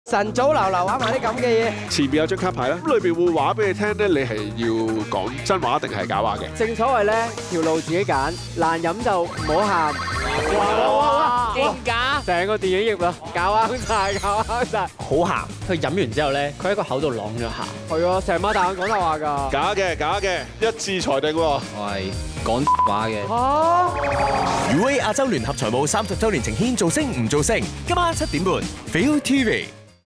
晨早流流玩埋啲咁嘅嘢， 前面有張卡牌啦，裏邊會話俾你聽咧，你係要講真話定係假話嘅。 正所謂咧，條路自己揀，難飲就唔好喊。哇！ 勁假， 成個電影業啊，搞啱晒，搞啱晒。 好鹹。佢飲完之後咧，佢喺個口度啷咗下。 係啊，成晚大眼講大話㗎。 假嘅，假嘅，一致裁定喎。 我係講話嘅。 UA 亞洲聯合財務30週年呈獻造星唔造星，今晚7點半 ，ViuTV。